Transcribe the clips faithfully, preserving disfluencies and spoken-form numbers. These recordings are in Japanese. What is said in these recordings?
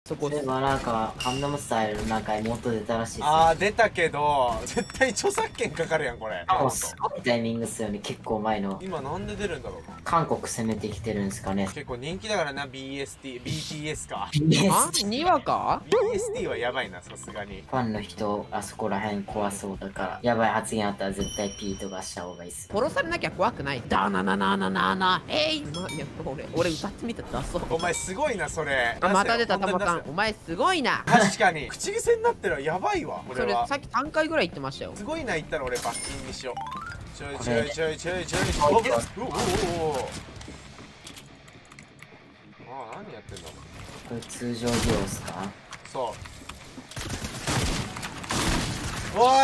そこ。 そういえばなんかカンダムスタイルなんか妹出たらしいっすよ。 あー出たけど絶対著作権かかるやんこれ。 もうすごいタイミングっすよね、結構前の。 今なんで出るんだろうな。 韓国攻めてきてるんですかね。 結構人気だからな。 ビーエスティー、ビーティーエス か。 あにわかビーエスティー はやばいな、さすがに。 ファンの人あそこら辺怖そうだから、やばい発言あったら絶対ピーとかした方がいいっす。 殺されなきゃ怖くない。ダナナナナナナえい、ま、いや俺俺歌ってみたら出そう。 お前すごいなそれ。 あまた出たタ本当に出せモさん、お前すごいな。 確かに口癖になってるわ。やばいわこれは。 それさっきさんかいぐらい言ってましたよ。 すごいな言ったら俺罰金にしよう。ちょいちょこれいちょいちょいちょいちょい。おおおおおお。ああ何やってんだ。 これ通常技量っすか？ そう。おい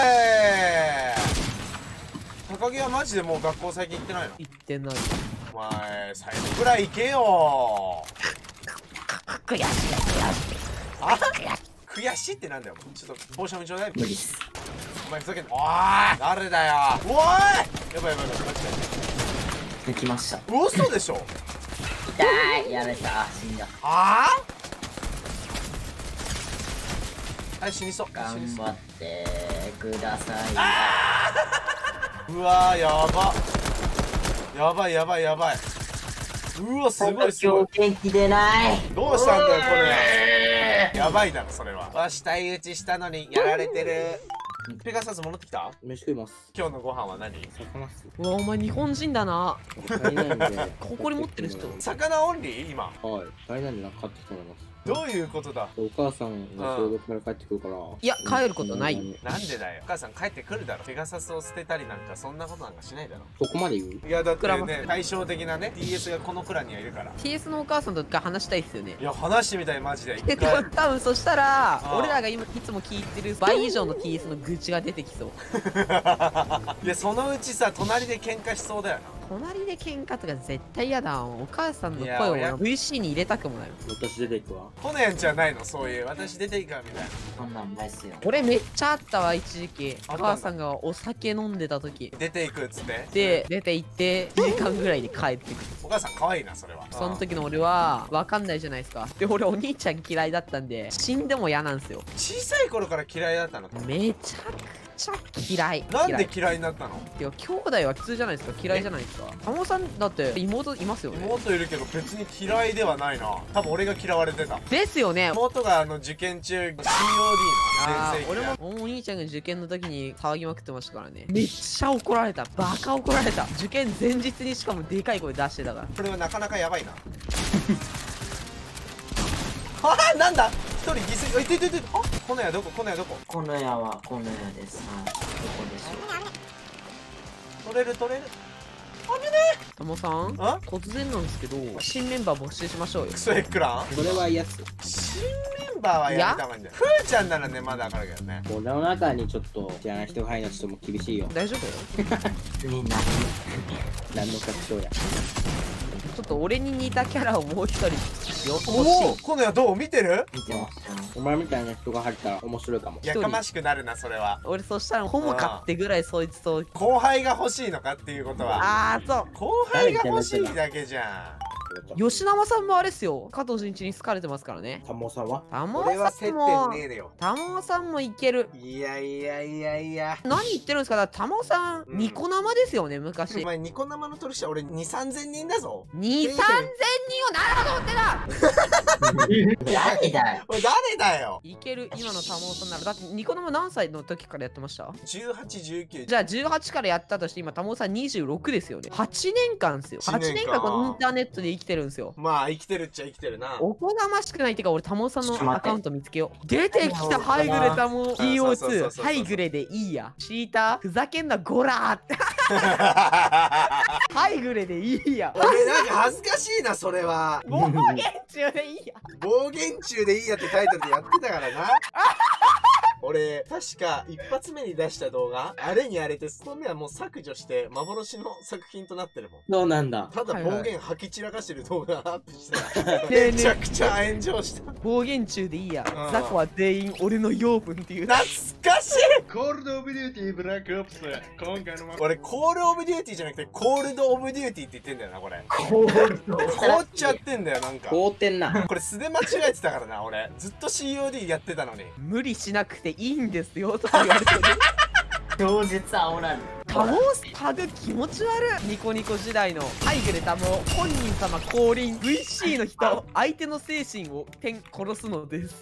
高木はマジでもう学校最近行ってないの？ 言ってない。 お前最後ぐらい行けよ。 悔しい悔しい。 あ悔しいってなんだよ。ちょっとポーションちょうだい。 無理っす。 お前ふざけんな。おーい誰だよ。おいやばいやばいやばいマジで。 抜きました。 嘘でしょ。 痛い、やられた。あ、死んだ。 ああはい死にそう。 頑死にそう張ってください。 うわーやばやばいやばいやばい。うわすごいすごい。 今日元気出ない。 どうしたんだよこれ。やばいだろそれは。わし体打ちしたのにやられてる。ペガサス戻ってきた？ 飯食います。 今日のご飯は何？ 魚っす。 うわお前日本人だな。 足りないんで。 ここに持ってる人。 魚オンリー今。 はい。足りないんでなんか買ってきてもらいます。 どういうことだ。 お母さんが仕事から帰ってくるから。 いや帰ることない。 なんでだよ。お母さん帰ってくるだろ。ペガサスを捨てたりなんかそんなことなんかしないだろ。 そこまで言う？ いやだってクラマね対照的なね ティーエス がこのクラにはいるから。 ティーエス のお母さんとか話したいっすよね。 いや話してみたいマジで。 えでも多分そしたらあ俺らが今いつも聞いてる倍以上の ティーエス の愚痴が出てきそう。 いやそのうちさ隣で喧嘩しそうだよな。 隣で喧嘩とか絶対嫌だ。お母さんのいや声親を ブイシー に入れたくもない。 私出ていくわ。 コナンじゃないのそういう私出ていくわみたいな。 そんなんないっすよ。 俺めっちゃあったわ一時期。 あったんだお母さんがお酒飲んでた時出ていくっつってで出て行ってにじかんぐらいで帰ってくる。 お母さん可愛いなそれは。 その時の俺は分かんないじゃないですか。で俺お兄ちゃん嫌いだったんで死んでも嫌なんですよ。 小さい頃から嫌いだったの？ めちゃくちゃ嫌い。 なんで嫌い嫌いになったの？ てか兄弟は普通じゃないですか。嫌いじゃないですか。タモさんだって妹いますよね。 妹いるけど別に嫌いではないな。多分俺が嫌われてた。 ですよね。 妹があの受験中 シーオーディー のあー先生俺もお兄ちゃんが受験の時に騒ぎまくってましたからね。めっちゃ怒られた。バカ怒られた。受験前日にしかもでかい声出してたから。 これはなかなかやばいな。ああなんだ一人犠牲。あいていていて。あコナヤどこコナヤどこ。 この矢はこの矢です。はい。どこでしょう。 取れる取れる。 タモさんあ突然なんですけど新メンバー募集しましょうよ。 クソエックラン。 それは嫌っす。 新メンバーはやめた方がいいんだよ。ふーちゃんならねまだわかるけどね。 俺の中にちょっと知らない人が入るのちょっともう厳しいよ。 大丈夫よ。 みんな。 何の確証や。 ちょっと俺に似たキャラをもう一人よ欲しおおい。 コナヤどう見てる？ 見てましたよ。 お前みたいな人が入ったら面白いかも。 やかましくなるなそれは。 俺そしたらホモかってぐらいそいつと。 後輩が欲しいのかっていうことは。 あーそう。 後輩が欲しいだけじゃん。 吉永さんもあれっすよ。加藤慎一に好かれてますからね。 タモさんはタモ俺は接さんも点ねえよ。 タモさんもいける。 いやいやいやいや。 何言ってるんですか。だからタモさん、 うんニコ生ですよね昔。 お前ニコ生の取引者俺にさんぜんにんだぞ。 にさんぜんにんをなるほどってだ。 誰だよ。 おい誰だよ。 いける今のタモさんなら。だってニコ生何歳の時からやってました？ じゅうはち、じゅうきゅう。 じゃあじゅうはちからやったとして今タモさんにじゅうろくですよね。はちねんかんですよ。 はちねんかはちねんかんこのインターネットで生きてるんですよ。 まあ生きてるっちゃ生きてるな。 おこがましくないってか俺タモさんちょっと待ってのアカウント見つけよう。出てきたハイグレタモ ピーオーツそうそうそうそうそうー ハイグレでいいや。チーターふざけんなゴラーってハイグレでいいや。 俺なんか恥ずかしいなそれは。 暴言中でいいや。 暴言中でいいやってタイトルでやってたからな。 俺、確か一発目に出した動画、あれにあれて、その目はもう削除して、幻の作品となってるもん。 そうなんだ。 ただはいはい暴言吐き散らかしてる動画アップしたら、 ねえねえめちゃくちゃ炎上した。 暴言中でいいや。 うんザコは全員俺の養分っていう。 懐かしい。 コールドオブデューティーブラックオプス、今回の俺、コールオブデューティーじゃなくて、コールドオブデューティーって言ってんだよな、これ。 コールド凍っちゃってんだよ、なんか。 凍ってんな。 これ素で間違えてたからな、俺。ずっと シーオーディー やってたのに。 無理しなくていいんですよとか言われてる。 超絶煽られる。 タモスタグ気持ち悪い。ニコニコ時代のハイグレタモ本人様降臨 ブイシー の人相手の精神を点殺すのです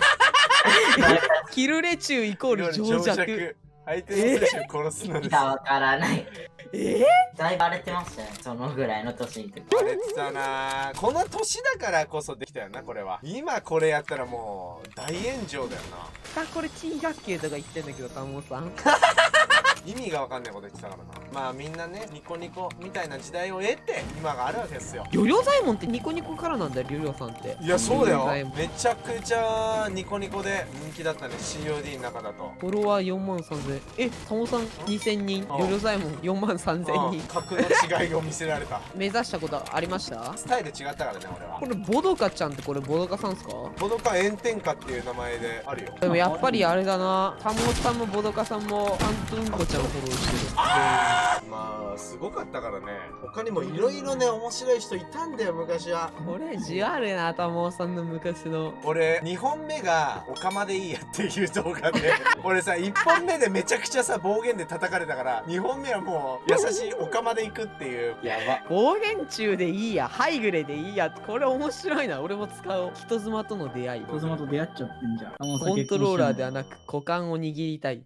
キルレチューイコール情弱。 相手の選手を殺すのです。 いや、わからない。 えだいぶ荒れてましたね。そのぐらいの年に時。 荒れてたな。この年だからこそできたよな、これは。今これやったらもう大炎上だよな。 ー、これ珍百景とか言ってんだけどタモさん意味がわかんないこと言ってたからな。まあみんなね、ニコニコみたいな時代を得て今があるわけですよ。 リョリョザイモンってニコニコからなんだよ、リョリョさんって。 いや、そうだよリョリョザイモン。 めちゃくちゃニコニコで人気だったね、シーオーディー の中だと。 フォロワーよんまんさんぜん。え、タモさんにせんにん、リあョリョザイモンよんまんさんぜんにん。 格の違いを見せられた。 目指したことありました？ スタイル違ったからね、俺はこ。れボドカちゃんってこれボドカさんっすか？ ボドカ炎天下っていう名前であるよ。 でもやっぱりあれだな、タモさんもボドカさんもパントゥンコちゃんをフォローしてる。 まあすごかったからね。他にもいろいろね、面白い人いたんだよ、昔は。 これじあるな、タモさんの昔の。 俺にほんめがおかまでいいやっていう動画で俺さいっぽんめでめちゃくちゃさ暴言で叩かれたから、にほんめはもう優しいおかまで行くっていう。 やば。 暴言中でいいや、ハイグレでいいや、これ面白いな。俺も使おう。人妻との出会い。 人妻と出会っちゃってんじゃん。 コントローラーではなく股間を握りたい。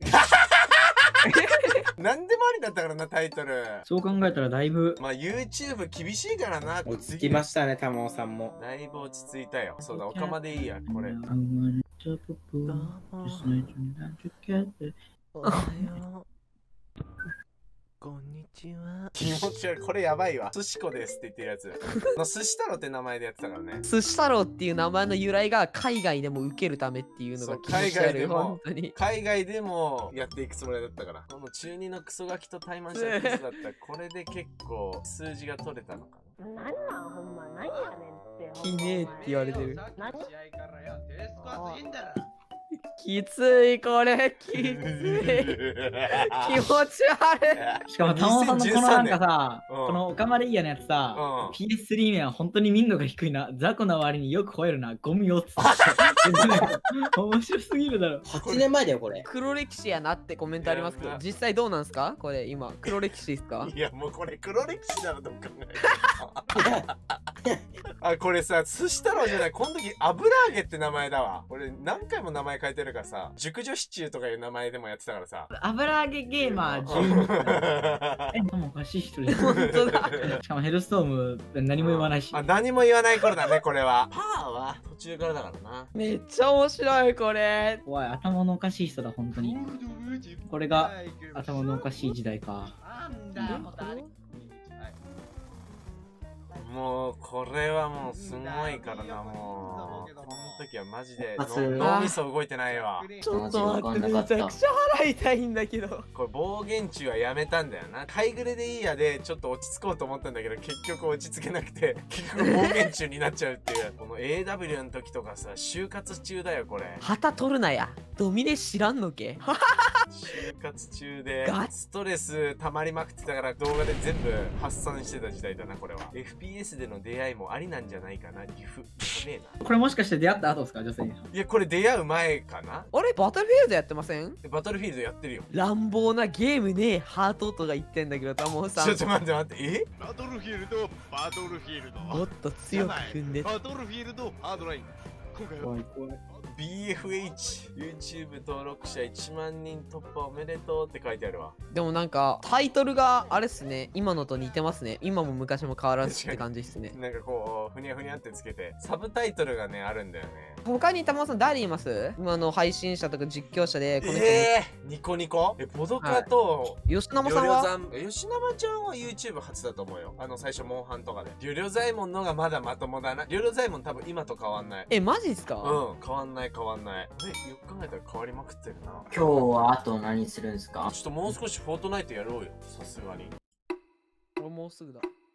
なんでもありだったからな、タイトル。 そう考えたらだいぶまあ YouTube 厳しいからな。 落ち着きましたね、タモさんも。 だいぶ落ち着いたよ。そうだ、おかまでいいや、これ。 おはよう。こんにちは。 気持ち悪い。これやばいわ。寿司子ですって言ってるやつ。の寿司太郎って名前でやってたからね。 寿司太郎っていう名前の由来が海外でも受けるためっていうのが気持ち悪い。本当に。 海外でもやっていくつもりだったから。この中二のクソガキと怠慢したクソだったら、これで結構数字が取れたのかな。 なんなんほんま何やねんってきねえって言われてる。 何きつい、これきつい。気持ち悪い。 しかもタモさんのこのなんかさ、 うんこのおかまでいいやのやつさ、 うんピーエススリー 面は本当に民度が低いな。雑魚な割によく吠えるな。ゴミよっつって。面白すぎるだろ。 はちねんまえだよ、これ。 黒歴史やなってコメントありますけどいや、 実際どうなんすかこれ今、黒歴史ですか？ いや、もうこれ黒歴史だろ、どう考えても。あ、これさ、寿司太郎じゃない、この時油揚げって名前だわ。俺何回も名前変えてるからさ、熟女シチューとかいう名前でもやってたからさ。 油揚げゲーマーじゅうにえ、でもおかしい人です。 本当だ。 しかもヘルストーム何も言わないし。 あ、何も言わない頃だね、これは。パーは途中からだからな。 めっちゃ面白い、これ。 怖い、頭のおかしい人だ、本当に。これが頭のおかしい時代か。 もう、これはもうすごいからな、もう。この時はマジで一発の脳みそ動いてないわ。 ちょっと待って、めちゃくちゃ払いたいんだけど。 これ暴言中はやめたんだよな。買いぐれでいいやでちょっと落ち着こうと思ったんだけど、結局落ち着けなくて、結局暴言中になっちゃうっていう。この エーダブリュー の時とかさ、就活中だよ、これ。 旗取るなや。ドミネ知らんのけ？ 就活中でガストレス溜まりまくってたから動画で全部発散してた時代だな、これは。 エフピーエス での出会いもありなんじゃないかな、リフ。やべえな。 これもしかして出会った後ですか、女性に。 いや、これ出会う前かな。 あれバトルフィールドやってません？ バトルフィールドやってるよ。 乱暴なゲームね、ハートとか言ってんだけど、タモさん。 ちょっと待って待って、えバトルフィールド、バトルフィールド。 もっと強く踏んで。 バトルフィールド、ハードライン。今回は怖い怖い。 ビーエフエイチ、YouTube 登録者いちまんにん突破おめでとうって書いてあるわ。 でもなんか、タイトルがあれっすね、今のと似てますね。今も昔も変わらずって感じっすね。 なんかこう、ふにゃふにゃってつけて、サブタイトルがね、あるんだよね。 他に玉尾さん誰います？今の配信者とか実況者でこの人、 えー、ニコニコえ、ボドカと、 吉生りょさんはりょざん、え吉生ちゃんは YouTube 初だと思うよ。あの、最初、モンハンとかで。りょりょざいもんのがまだまともだな。りょりょざいもん多分今と変わんない。 え、マジっすか？ うん、変わんない変わんない。え、よく考えたら変わりまくってるな。 今日はあと何するんですか？ ちょっともう少しフォートナイトやろうよ。さすがに。 俺もうすぐだ。